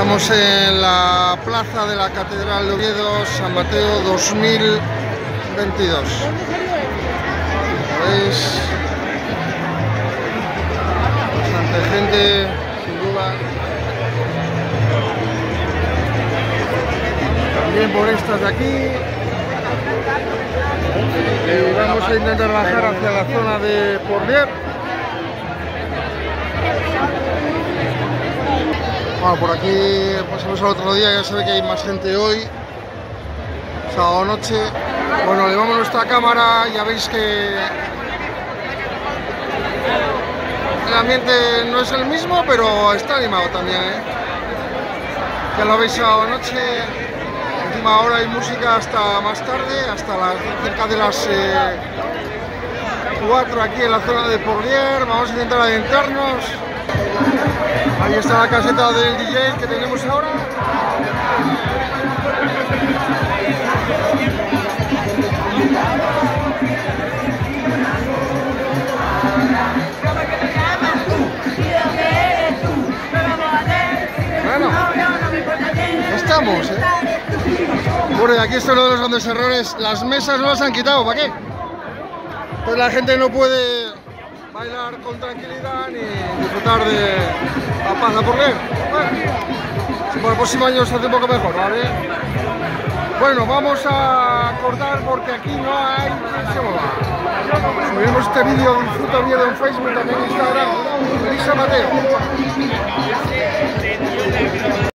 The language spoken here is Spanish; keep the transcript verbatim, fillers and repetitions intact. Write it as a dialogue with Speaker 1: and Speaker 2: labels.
Speaker 1: Estamos en la plaza de la Catedral de Oviedo, San Mateo dos mil veintidós. ¿Veis? Bastante gente, sin duda. También por estas de aquí. Y vamos a intentar bajar hacia la zona de Porlier. Bueno, por aquí pasamos al otro día, ya se ve que hay más gente hoy, sábado noche. Bueno, llevamos nuestra cámara, ya veis que el ambiente no es el mismo, pero está animado también, ¿eh? Ya lo veis sábado noche, última hora hay música hasta más tarde, hasta las, cerca de las eh, cuatro aquí en la zona de Porlier. Vamos a intentar adentrarnos. Ahí está la caseta del D J que tenemos ahora. Bueno, estamos, ¿eh? Bueno, y aquí está uno de los grandes errores. Las mesas no las han quitado, ¿para qué? Entonces la gente no puede bailar con tranquilidad ni disfrutar de la paz a Porlier. Bueno, si por el próximo año se hace un poco mejor, ¿vale? Bueno, vamos a cortar porque aquí no hay quien se mueva. Subimos este vídeo, Disfruta Oviedo en Facebook, también en Instagram. Elisa Mateo.